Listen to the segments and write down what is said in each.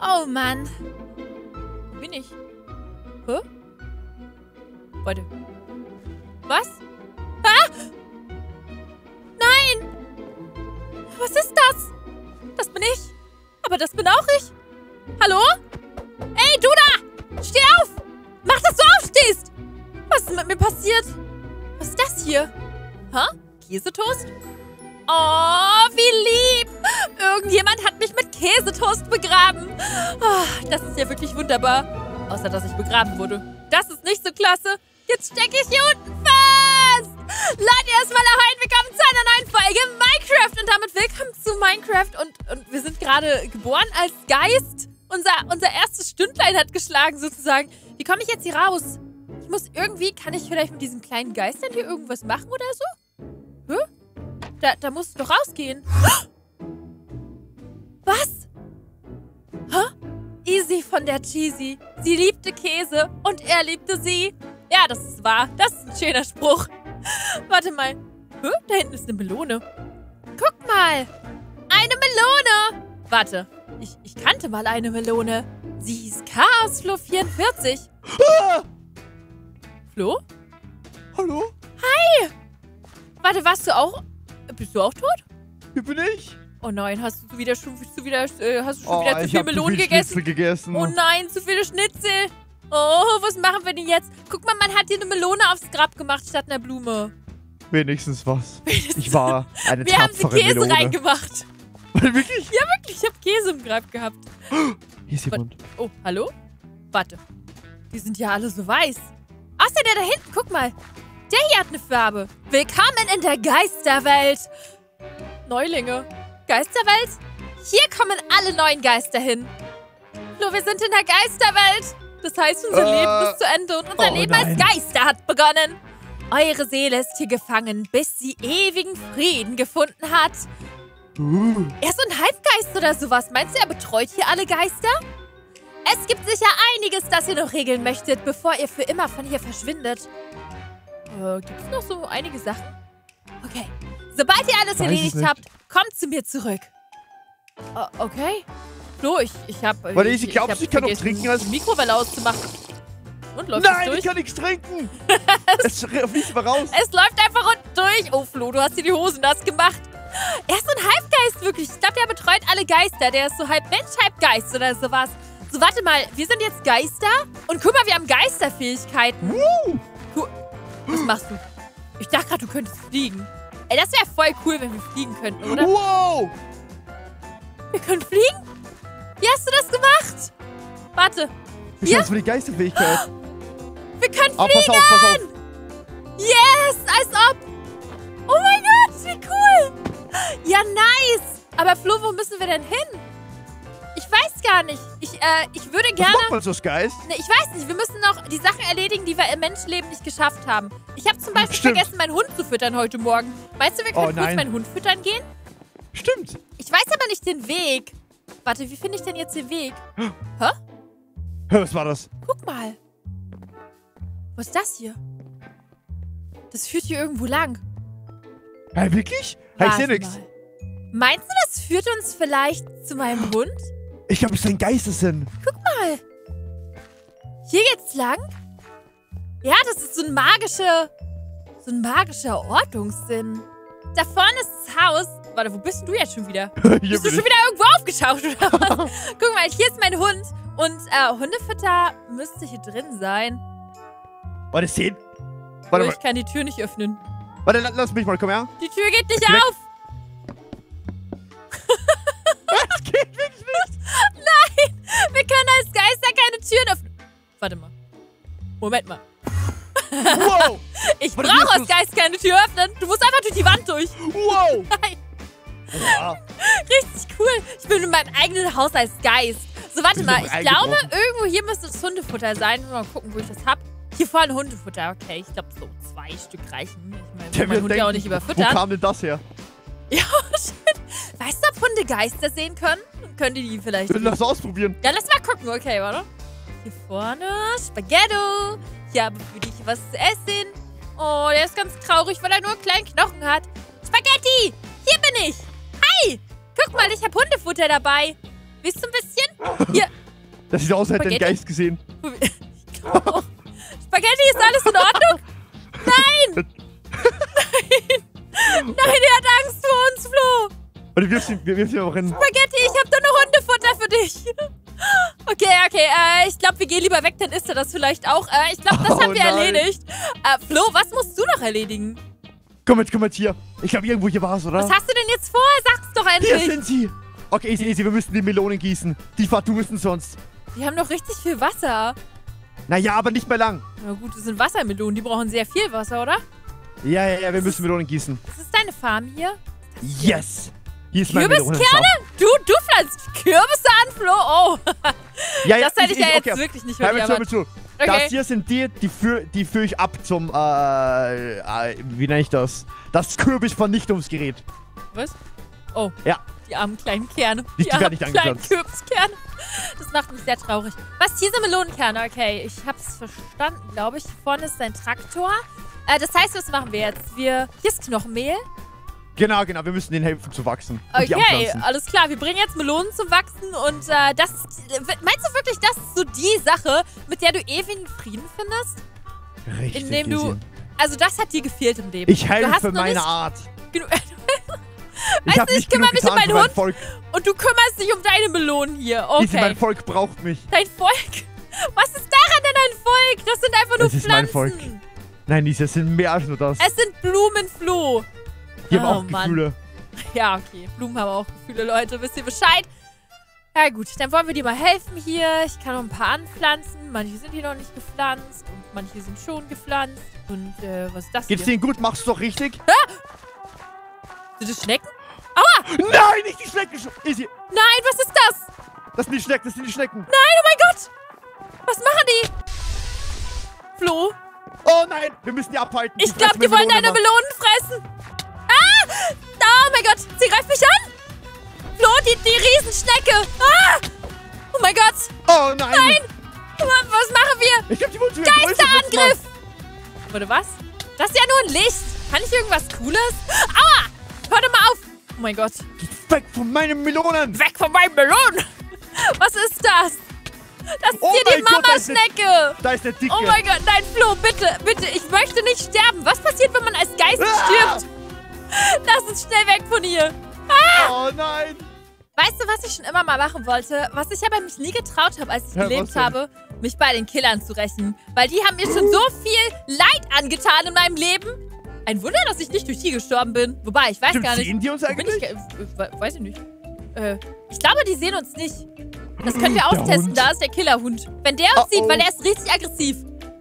Oh Mann. Wo bin ich? Hä? Warte. Was? Ah! Nein! Was ist das? Das bin ich. Aber das bin auch ich. Hallo? Ey, du da! Steh auf! Mach, dass du aufstehst! Was ist mit mir passiert? Was ist das hier? Hä? Käsetoast? Oh, wie lieb! Irgendjemand hat mich mit Käsetoast begraben. Oh, das ist ja wirklich wunderbar. Außer, dass ich begraben wurde. Das ist nicht so klasse. Jetzt stecke ich hier unten fest! Leute, erstmal rein. Willkommen zu einer neuen Folge Minecraft. Und damit willkommen zu Minecraft. Und wir sind gerade geboren als Geist. Unser erstes Stündlein hat geschlagen, sozusagen. Wie komme ich jetzt hier raus? Ich muss irgendwie... Kann ich vielleicht mit diesen kleinen Geistern hier irgendwas machen oder so? Hä? Da muss es doch rausgehen. Was? Hä? Easy von der Cheesy. Sie liebte Käse und er liebte sie. Ja, das ist wahr. Das ist ein schöner Spruch. Warte mal. Hä? Da hinten ist eine Melone. Guck mal. Eine Melone. Warte. Ich kannte mal eine Melone. Sie hieß Chaosflo 44. Ah! Flo? Hallo? Hi. Warte, warst du auch... Bist du auch tot? Hier bin ich. Oh nein, hast du schon wieder zu viel Melonen gegessen? Oh nein, zu viele Schnitzel. Oh, was machen wir denn jetzt? Guck mal, man hat hier eine Melone aufs Grab gemacht statt einer Blume. Wenigstens was. Ich war eine Wir haben sie tapfere Käse Melone. Reingemacht. Wirklich? Ja, wirklich, ich habe Käse im Grab gehabt. Hier ist jemand. Oh, hallo? Warte. Die sind ja alle so weiß. Außer der da hinten, guck mal. Der hier hat eine Farbe. Willkommen in der Geisterwelt. Neulinge. Geisterwelt? Hier kommen alle neuen Geister hin. Flo, wir sind in der Geisterwelt. Das heißt, unser Leben ist zu Ende und unser Leben als Geister hat begonnen. Eure Seele ist hier gefangen, bis sie ewigen Frieden gefunden hat. Er ist so ein Halbgeist oder sowas. Meinst du, er betreut hier alle Geister? Es gibt sicher einiges, das ihr noch regeln möchtet, bevor ihr für immer von hier verschwindet. Gibt es noch so einige Sachen? Okay. Sobald ihr alles erledigt habt, kommt zu mir zurück. Okay. Flo, ich habe... Warte, ich glaube, ich kann noch trinken als... die Mikrowelle auszumachen. Und läuft Nein, es durch? ich kann nichts trinken. Es fließt mal raus. Es läuft einfach unten durch. Oh, Flo, du hast dir die Hosen nass gemacht. Er ist so ein Halbgeist, wirklich. Ich glaube, der betreut alle Geister. Der ist so halb Mensch, halb Geist oder sowas. So, warte mal. Wir sind jetzt Geister. Und guck mal, wir haben Geisterfähigkeiten. Was machst du? Ich dachte gerade, du könntest fliegen. Ey, das wäre voll cool, wenn wir fliegen könnten, oder? Wow. Wir können fliegen? Wie hast du das gemacht? Warte. Ich Hier? hab's für die Geisterfähigkeit. Wir können Oh, fliegen! pass auf. Yes, als ob. Oh mein Gott, wie cool. Ja, nice. Aber Flo, wo müssen wir denn hin? Ich weiß gar nicht. Ich würde gerne... Was macht man so, Geist? Ne, ich weiß nicht. Wir müssen noch die Sachen erledigen, die wir im Menschenleben nicht geschafft haben. Ich habe zum Beispiel vergessen, meinen Hund zu füttern heute Morgen. Meinst du, wir können kurz meinen Hund füttern gehen? Stimmt. Ich weiß aber nicht den Weg. Warte, wie finde ich denn jetzt den Weg? Hä? Was war das? Guck mal. Was ist das hier? Das führt hier irgendwo lang. Hä, wirklich? Ich sehe nichts. Meinst du, das führt uns vielleicht zu meinem Hund? Ich glaube, es ist ein Geistessinn. Guck mal. Hier geht's lang. Ja, das ist so ein magischer Ortungssinn. Da vorne ist das Haus. Warte, wo bist denn du jetzt schon wieder? Bist du schon wieder irgendwo aufgetaucht oder was? Guck mal, hier ist mein Hund. Und Hundefutter müsste hier drin sein. Warte, sehen. Warte mal. Ich kann die Tür nicht öffnen. Warte, lass mich mal, komm her. Die Tür geht nicht auf. Das geht wirklich nicht. Nein, wir können als Geister keine Türen öffnen. Warte mal. Moment mal. Wow. Ich brauche als Geist keine Tür öffnen. Du musst einfach durch die Wand durch. Wow. Nein. Ja. Richtig cool. Ich bin in meinem eigenen Haus als Geist. So, warte mal. Ich glaube, irgendwo hier müsste das Hundefutter sein. Mal gucken, wo ich das habe. Hier vorne Hundefutter. Okay, ich glaube, so 2 Stück reichen. Ich meine, mein Hund ja auch nicht überfüttern. Wo kam denn das her? Ja, shit. Weißt du, ob Hunde Geister sehen können? Könnt ihr die vielleicht... Lass ausprobieren. Ja, lass mal gucken. Okay, warte. Hier vorne Spaghetto. Hier habe für dich was zu essen. Oh, der ist ganz traurig, weil er nur einen kleinen Knochen hat. Spaghetti, hier bin ich. Hi. Guck mal, ich habe Hundefutter dabei. Willst du ein bisschen? Hier. Das sieht aus, als hätte er einen Spaghetti? Geist gesehen. Ich glaube auch. Spaghetti, ist alles in Ordnung? Nein! Nein, er hat Angst vor uns, Flo. Und wir wirfst ihn auch in. Spaghetti, ich hab doch noch Hundefutter für dich. Okay, ich glaube, wir gehen lieber weg, dann isst er das vielleicht auch. Ich glaube, das haben wir nein. erledigt. Flo, was musst du noch erledigen? Komm jetzt hier. Ich glaube, irgendwo hier war es, oder? Was hast du denn jetzt vor? Sag's doch Hier endlich. sind sie. Okay, easy, wir müssen die Melonen gießen. Die verdursten sonst. Die haben doch richtig viel Wasser. Naja, aber nicht mehr lang. Na gut, das sind Wassermelonen, die brauchen sehr viel Wasser, oder? Ja, wir müssen Melonen gießen. Das ist deine Farm hier? Yes! Hier ist mein Melonensaft. Kürbiskerne? Du pflanzt Kürbisse an, Flo? Oh. Ja, Das hätte ich ja jetzt okay. wirklich nicht Hör mir erwartet. zu. Okay. Das hier sind die führe ich ab zum, wie nenne ich das? Das Kürbisvernichtungsgerät. Was? Oh. Ja. Die armen kleinen Kerne. Die werden nicht kleinen angepflanzt. Kürbiskerne. Das macht mich sehr traurig. Was? Hier sind Melonenkerne. Okay, ich hab's verstanden, glaube ich. Hier vorne ist ein Traktor. Das heißt, was machen wir jetzt? Hier ist Knochenmehl. Genau, wir müssen denen helfen zu wachsen. Und die Okay, anpflanzen. alles klar. Wir bringen jetzt Melonen zum Wachsen und das ist, meinst du wirklich, das ist so die Sache, mit der du ewigen Frieden findest? Richtig Indem du, gesehen. also das hat dir gefehlt im Leben. Ich Du hast helfe noch meine nicht Art. genug- Ich habe du, ich nicht genug kümmere mich um getan mein für mein Hund. Volk. Und du kümmerst dich um deine Melonen hier. Okay. Mein Volk braucht mich. Dein Volk? Was ist daran denn ein Volk? Das sind einfach nur Das ist Pflanzen. mein Volk. Nein, Lisa, es sind mehr als nur das. Es sind Blumen, Flo. Die haben Oh, auch Mann. Gefühle. Ja, okay. Blumen haben auch Gefühle, Leute. Wisst ihr Bescheid? Ja gut, dann wollen wir dir mal helfen hier. Ich kann noch ein paar anpflanzen. Manche sind hier noch nicht gepflanzt und manche sind schon gepflanzt. Und was ist das Geht's hier? denen gut? Machst du doch richtig? Sind das Schnecken? Aua! Nein, nicht die Schnecken. Easy. Nein, was ist das? Das sind die Schnecken, das sind die Schnecken. Nein, oh mein Gott! Was machen die? Flo? Oh nein, wir müssen die abhalten. Ich glaube, die wollen deine Melonen fressen. Ah! Oh mein Gott, sie greift mich an. Flo, die Riesenschnecke. Ah! Oh mein Gott. Oh nein. Nein. Was machen wir? Ich glaube, die wollen zu größer Geisterangriff. Warte, was? Das ist ja nur ein Licht. Kann ich irgendwas Cooles? Aua! Hör doch mal auf. Oh mein Gott. Weg von meinen Melonen. Weg von meinen Melonen. Was ist das? Das ist Oh hier die mein Gott, Mama-Schnecke. Da ist der Dicke. Oh mein Gott, nein, Flo, bitte, ich möchte nicht sterben. Was passiert, wenn man als Geist stirbt? Lass uns schnell weg von hier. Oh nein. Weißt du, was ich schon immer mal machen wollte? Was ich aber mich nie getraut habe, als ich Ja, gelebt was denn? habe? Mich bei den Killern zu rächen. Weil die haben mir schon so viel Leid angetan in meinem Leben. Ein Wunder, dass ich nicht durch die gestorben bin. Wobei, ich weiß Stimmt, gar nicht. sehen die uns Bin eigentlich? weiß ich nicht. Ich glaube, die sehen uns nicht. Das können wir Der austesten. Hund. Da ist der Killerhund. Wenn der uns Oh, sieht, oh. weil er ist richtig aggressiv.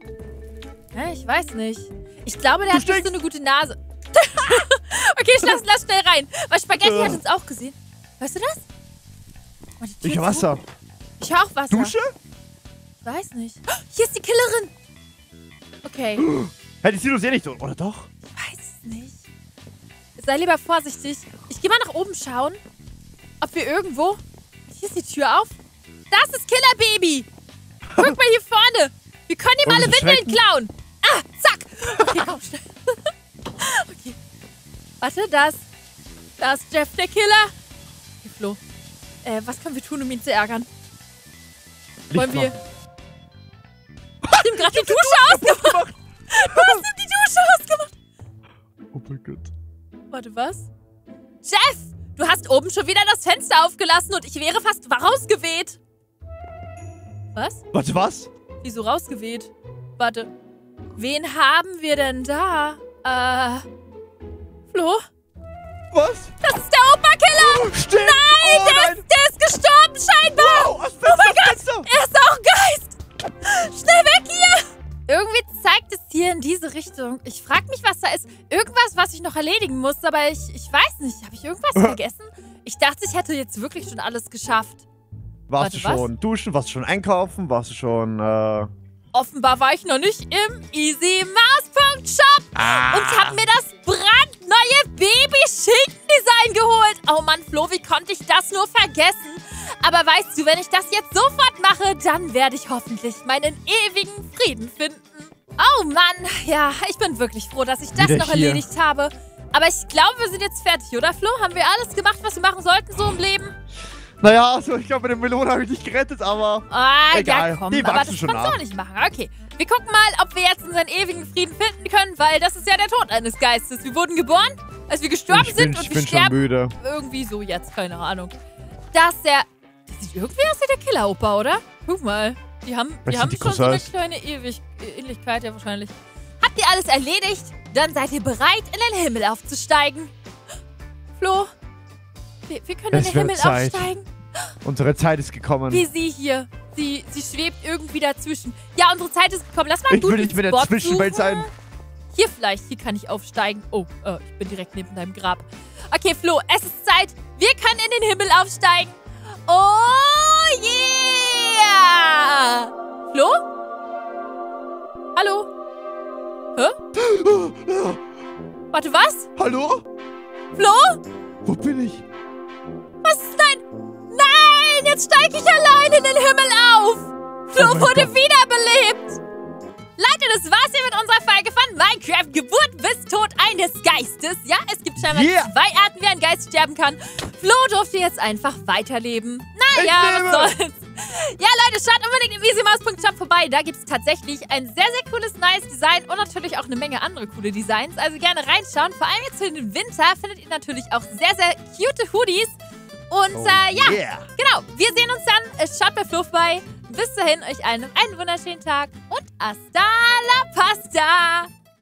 Ja, ich weiß nicht. Ich glaube, der hat nicht so eine gute Nase. Okay, lass schnell rein. Weil Spaghetti hat uns auch gesehen. Weißt du das? Oh, die Tür Ich hab zu. Wasser. Ich höre auch Wasser. Dusche? Ich weiß nicht. Oh, hier ist die Killerin. Okay. Hätte sie uns eh nicht, oder doch? Ich weiß es nicht. Sei lieber vorsichtig. Ich gehe mal nach oben schauen, ob wir irgendwo... Hier ist die Tür auf. Das ist Killerbaby. Guck mal hier vorne. Wir können ihm Wollen alle wir Windeln schrecken? klauen. Ah, zack. Okay, komm schnell. Okay. Warte, da ist Jeff, der Killer. Okay, Flo. Was können wir tun, um ihn zu ärgern? Wollen wir... Ich hab ihm gerade die Dusche ausgemacht. Du hast ihm die Dusche ausgemacht. Oh mein Gott. Warte, was? Jeff! Du hast oben schon wieder das Fenster aufgelassen und ich wäre fast rausgeweht. Was? Warte, was? Wieso rausgeweht? Warte. Wen haben wir denn da? Flo? Was? Das ist der Opa-Killer! Stimmt! Nein, Oh, der ist gestorben scheinbar! Wow, aus Fenster, Oh mein Gott! Fenster. Er ist auch ein Geist! Schnell weg hier! Irgendwie zeigt es hier in diese Richtung. Ich frage mich, was da ist. Irgendwas, was ich noch erledigen muss, aber ich weiß nicht. Habe ich irgendwas vergessen? Ich dachte, ich hätte jetzt wirklich schon alles geschafft. Warst du Warte, was? schon duschen? Warst du schon einkaufen? Warst du schon, Offenbar war ich noch nicht im EasyMars.shop und habe mir das brandneue Baby-Schinken-Design geholt. Oh Mann, Flo, wie konnte ich das nur vergessen? Aber weißt du, wenn ich das jetzt sofort mache, dann werde ich hoffentlich meinen ewigen Frieden finden. Oh Mann, ja, ich bin wirklich froh, dass ich das Wieder noch hier. erledigt habe. Aber ich glaube, wir sind jetzt fertig, oder Flo? Haben wir alles gemacht, was wir machen sollten so im Leben? Naja, also ich glaube, mit dem Melone habe ich dich gerettet, aber egal. Ja, komm, Die aber wachsen das schon kannst du nach. auch nicht machen. Okay, wir gucken mal, ob wir jetzt unseren ewigen Frieden finden können, weil das ist ja der Tod eines Geistes. Wir wurden geboren, als wir gestorben sind und Ich wir bin schon sterben müde. irgendwie so jetzt, keine Ahnung. Das sieht irgendwie aus wie der Killer-Opa, oder? Guck mal, die haben sind die schon so eine Cousins? kleine Ähnlichkeit, ja wahrscheinlich. Habt ihr alles erledigt? Dann seid ihr bereit, in den Himmel aufzusteigen. Flo, wir können in Es den wird Himmel Zeit. aufsteigen. Unsere Zeit ist gekommen. Wie sie hier. Sie schwebt irgendwie dazwischen. Ja, unsere Zeit ist gekommen. Lass mal Ich will einen nicht guten mehr in der Spot Zwischenwelt suchen. sein. Hier vielleicht. Hier kann ich aufsteigen. Oh, ich bin direkt neben deinem Grab. Okay, Flo, es ist Zeit. Wir können in den Himmel aufsteigen. Oh, yeah! Flo? Hallo? Hä? Warte, was? Hallo? Flo? Wo bin ich? Was ist nein? Nein, jetzt steige ich allein in den Himmel auf. Flo mein wurde Gott. wiederbelebt. Leute, das war's hier mit unserer Folge von Minecraft Geburt bis Tod eines Geistes. Ja, es gibt scheinbar zwei Arten, wie ein Geist sterben kann. Flo durfte jetzt einfach weiterleben. Naja, was soll's. Ja, Leute, schaut unbedingt im easymouse.shop vorbei. Da gibt es tatsächlich ein sehr, sehr cooles, neues Design und natürlich auch eine Menge andere coole Designs. Also gerne reinschauen. Vor allem jetzt für den Winter findet ihr natürlich auch sehr, sehr cute Hoodies. Und ja, genau. Wir sehen uns dann. Schaut bei Flo vorbei. Bis dahin, euch allen einen wunderschönen Tag und hasta la pasta.